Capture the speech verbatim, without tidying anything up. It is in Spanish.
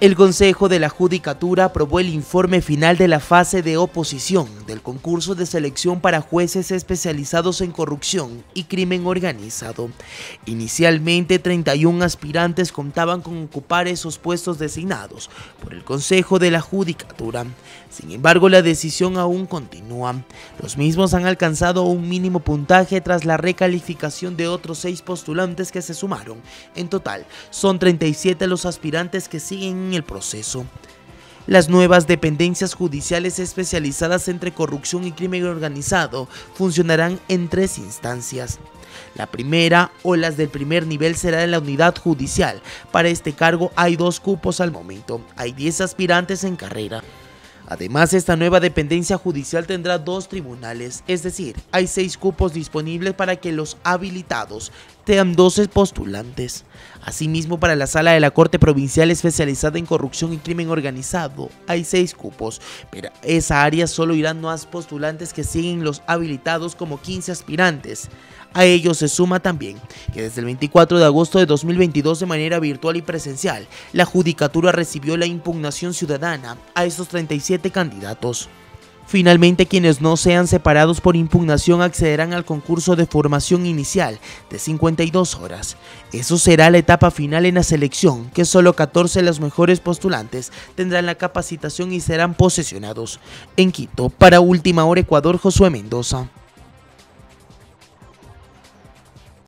El Consejo de la Judicatura aprobó el informe final de la fase de oposición del concurso de selección para jueces especializados en corrupción y crimen organizado. Inicialmente, treinta y un aspirantes contaban con ocupar esos puestos designados por el Consejo de la Judicatura. Sin embargo, la decisión aún continúa. Los mismos han alcanzado un mínimo puntaje tras la recalificación de otros seis postulantes que se sumaron. En total, son treinta y siete los aspirantes que siguen en el proceso. Las nuevas dependencias judiciales especializadas entre corrupción y crimen organizado funcionarán en tres instancias. La primera, o las del primer nivel, será en la unidad judicial. Para este cargo hay dos cupos al momento. Hay diez aspirantes en carrera. Además, esta nueva dependencia judicial tendrá dos tribunales, es decir, hay seis cupos disponibles para que los habilitados sean doce postulantes. Asimismo, para la sala de la Corte Provincial especializada en corrupción y crimen organizado, hay seis cupos, pero a esa área solo irán más postulantes que siguen los habilitados, como quince aspirantes. A ello se suma también que desde el veinticuatro de agosto de dos mil veintidós, de manera virtual y presencial, la Judicatura recibió la impugnación ciudadana a estos treinta y siete candidatos. Finalmente, quienes no sean separados por impugnación accederán al concurso de formación inicial de cincuenta y dos horas. Eso será la etapa final en la selección, que solo catorce de los mejores postulantes tendrán la capacitación y serán posesionados. En Quito, para Última Hora Ecuador, Josué Mendoza.